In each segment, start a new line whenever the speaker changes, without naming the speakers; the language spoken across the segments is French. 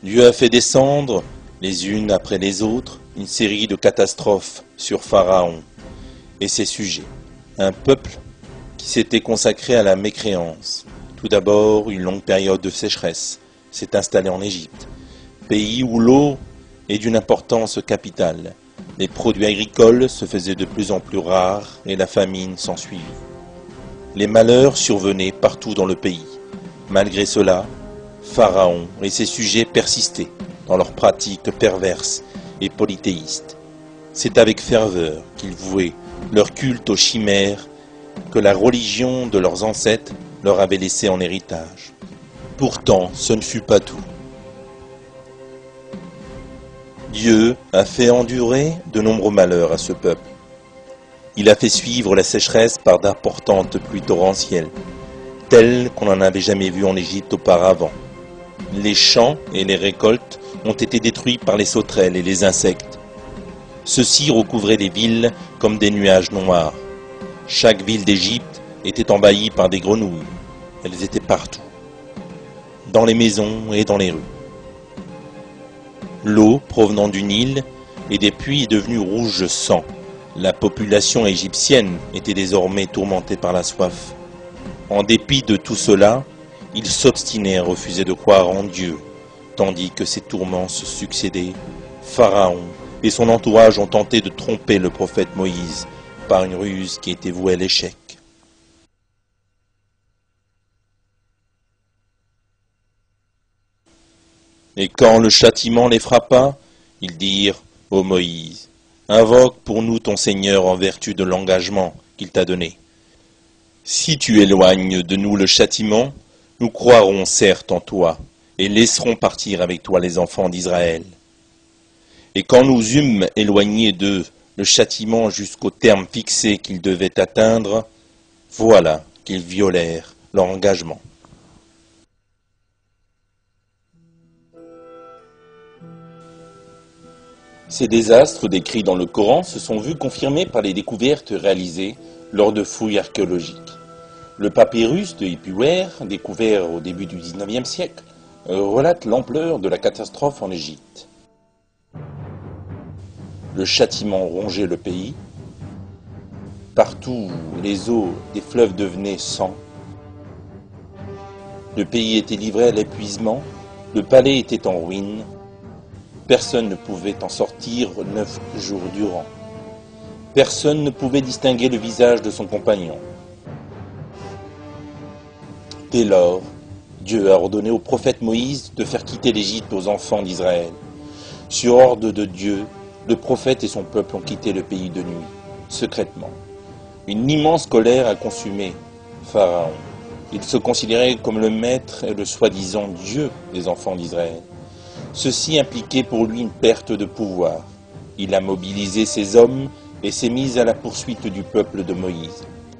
Dieu a fait descendre, les unes après les autres, une série de catastrophes sur Pharaon et ses sujets. Un peuple qui s'était consacré à la mécréance. Tout d'abord, une longue période de sécheresse s'est installée en Égypte, pays où l'eau est d'une importance capitale. Les produits agricoles se faisaient de plus en plus rares et la famine s'ensuivit. Les malheurs survenaient partout dans le pays. Malgré cela, Pharaon et ses sujets persistaient dans leurs pratiques perverses et polythéistes. C'est avec ferveur qu'ils vouaient leur culte aux chimères que la religion de leurs ancêtres leur avait laissé en héritage. Pourtant, ce ne fut pas tout. Dieu a fait endurer de nombreux malheurs à ce peuple. Il a fait suivre la sécheresse par d'importantes pluies torrentielles, telles qu'on n'en avait jamais vues en Égypte auparavant. Les champs et les récoltes ont été détruits par les sauterelles et les insectes. Ceux-ci recouvraient les villes comme des nuages noirs. Chaque ville d'Égypte était envahie par des grenouilles. Elles étaient partout, dans les maisons et dans les rues. L'eau provenant du Nil et des puits est devenue rouge sang. La population égyptienne était désormais tourmentée par la soif. En dépit de tout cela, ils s'obstinaient à refuser de croire en Dieu, tandis que ces tourments se succédaient. Pharaon et son entourage ont tenté de tromper le prophète Moïse par une ruse qui était vouée à l'échec. Et quand le châtiment les frappa, ils dirent « Ô Moïse, invoque pour nous ton Seigneur en vertu de l'engagement qu'il t'a donné. Si tu éloignes de nous le châtiment, nous croirons certes en toi et laisserons partir avec toi les enfants d'Israël. Et quand nous eûmes éloigné d'eux le châtiment jusqu'au terme fixé qu'ils devaient atteindre, voilà qu'ils violèrent leur engagement. » Ces désastres décrits dans le Coran se sont vus confirmés par les découvertes réalisées lors de fouilles archéologiques. Le papyrus de Ipuwer, découvert au début du XIXe siècle, relate l'ampleur de la catastrophe en Égypte. Le châtiment rongeait le pays. Partout, les eaux des fleuves devenaient sang. Le pays était livré à l'épuisement. Le palais était en ruine. Personne ne pouvait en sortir 9 jours durant. Personne ne pouvait distinguer le visage de son compagnon. Dès lors, Dieu a ordonné au prophète Moïse de faire quitter l'Égypte aux enfants d'Israël. Sur ordre de Dieu, le prophète et son peuple ont quitté le pays de nuit, secrètement. Une immense colère a consumé Pharaon. Il se considérait comme le maître et le soi-disant Dieu des enfants d'Israël. Ceci impliquait pour lui une perte de pouvoir. Il a mobilisé ses hommes et s'est mis à la poursuite du peuple de Moïse.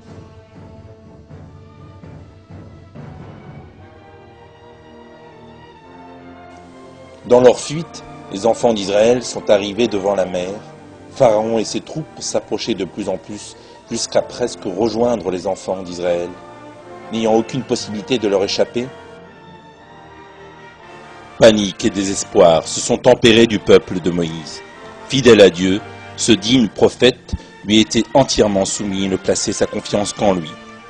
Dans leur fuite, les enfants d'Israël sont arrivés devant la mer. Pharaon et ses troupes s'approchaient de plus en plus jusqu'à presque rejoindre les enfants d'Israël. N'ayant aucune possibilité de leur échapper, panique et désespoir se sont tempérés du peuple de Moïse. Fidèle à Dieu, ce digne prophète lui était entièrement soumis et ne plaçait sa confiance qu'en lui.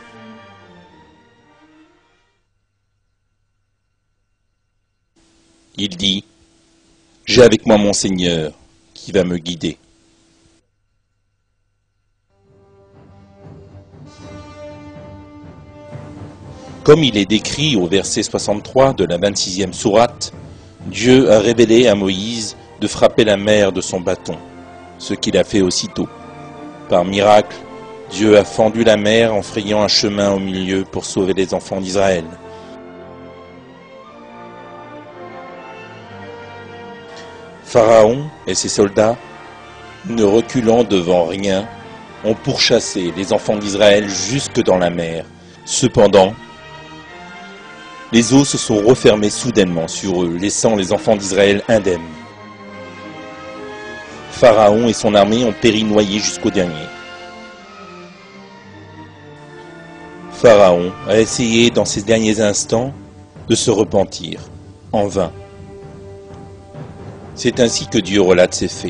Il dit « J'ai avec moi mon Seigneur qui va me guider. » Comme il est décrit au verset 63 de la 26e sourate, Dieu a révélé à Moïse de frapper la mer de son bâton, ce qu'il a fait aussitôt. Par miracle, Dieu a fendu la mer en frayant un chemin au milieu pour sauver les enfants d'Israël. Pharaon et ses soldats, ne reculant devant rien, ont pourchassé les enfants d'Israël jusque dans la mer. Cependant, les eaux se sont refermées soudainement sur eux, laissant les enfants d'Israël indemnes. Pharaon et son armée ont péri noyés jusqu'au dernier. Pharaon a essayé dans ces derniers instants de se repentir, en vain. C'est ainsi que Dieu relate ses faits.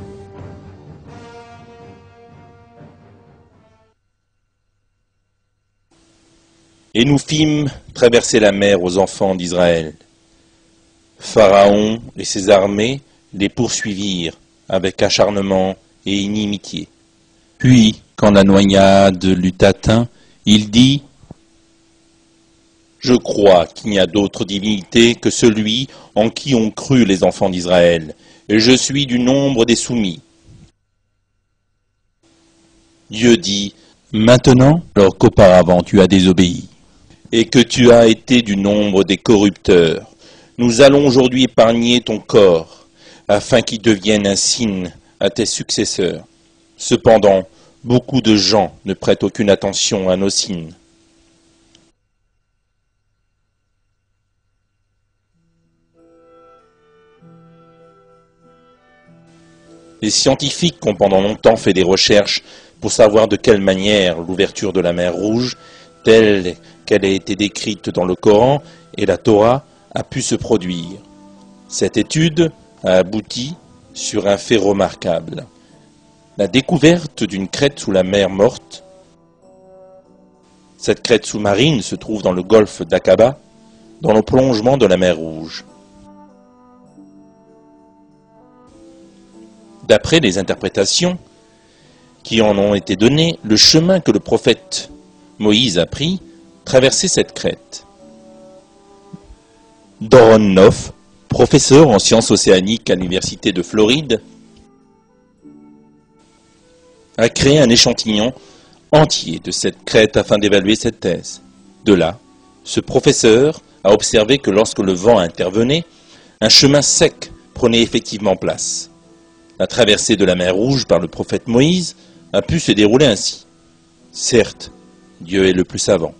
Et nous fîmes traverser la mer aux enfants d'Israël. Pharaon et ses armées les poursuivirent avec acharnement et inimitié. Puis, quand la noyade l'eut atteint, il dit « Je crois qu'il n'y a d'autre divinité que celui en qui ont cru les enfants d'Israël, et je suis du nombre des soumis. » Dieu dit « Maintenant, alors qu'auparavant tu as désobéi, et que tu as été du nombre des corrupteurs, nous allons aujourd'hui épargner ton corps, afin qu'il devienne un signe à tes successeurs. Cependant, beaucoup de gens ne prêtent aucune attention à nos signes. » Les scientifiques ont pendant longtemps fait des recherches pour savoir de quelle manière l'ouverture de la mer Rouge, telle qu'elle a été décrite dans le Coran et la Torah, a pu se produire. Cette étude a abouti sur un fait remarquable. La découverte d'une crête sous la mer Morte. Cette crête sous-marine se trouve dans le golfe d'Aqaba, dans le prolongement de la mer Rouge. D'après les interprétations qui en ont été données, le chemin que le prophète Moïse a pris traversait cette crête. Doron Noff, professeur en sciences océaniques à l'université de Floride, a créé un échantillon entier de cette crête afin d'évaluer cette thèse. De là, ce professeur a observé que lorsque le vent intervenait, un chemin sec prenait effectivement place. La traversée de la mer Rouge par le prophète Moïse a pu se dérouler ainsi. Certes, Dieu est le plus savant.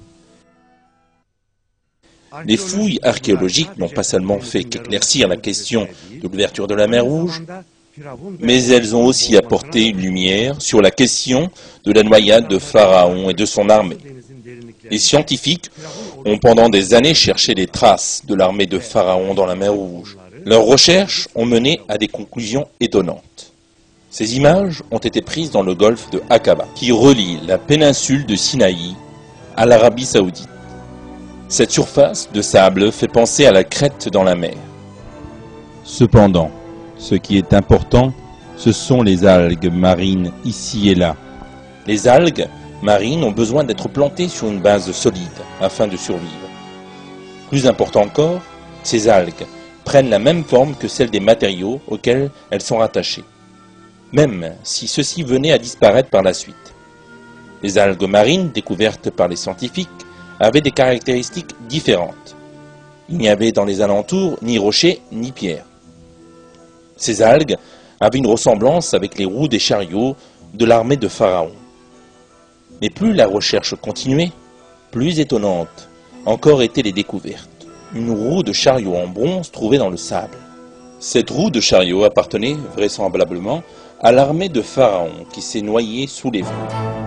Les fouilles archéologiques n'ont pas seulement fait qu'éclaircir la question de l'ouverture de la mer Rouge, mais elles ont aussi apporté une lumière sur la question de la noyade de Pharaon et de son armée. Les scientifiques ont pendant des années cherché les traces de l'armée de Pharaon dans la mer Rouge. Leurs recherches ont mené à des conclusions étonnantes. Ces images ont été prises dans le golfe de Aqaba, qui relie la péninsule de Sinaï à l'Arabie Saoudite. Cette surface de sable fait penser à la crête dans la mer. Cependant, ce qui est important, ce sont les algues marines ici et là. Les algues marines ont besoin d'être plantées sur une base solide afin de survivre. Plus important encore, ces algues prennent la même forme que celle des matériaux auxquels elles sont rattachées, même si ceux-ci venaient à disparaître par la suite. Les algues marines découvertes par les scientifiques avaient des caractéristiques différentes. Il n'y avait dans les alentours ni rochers ni pierres. Ces algues avaient une ressemblance avec les roues des chariots de l'armée de Pharaon. Mais plus la recherche continuait, plus étonnante encore étaient les découvertes. Une roue de chariot en bronze trouvée dans le sable. Cette roue de chariot appartenait vraisemblablement à l'armée de Pharaon qui s'est noyée sous les vents.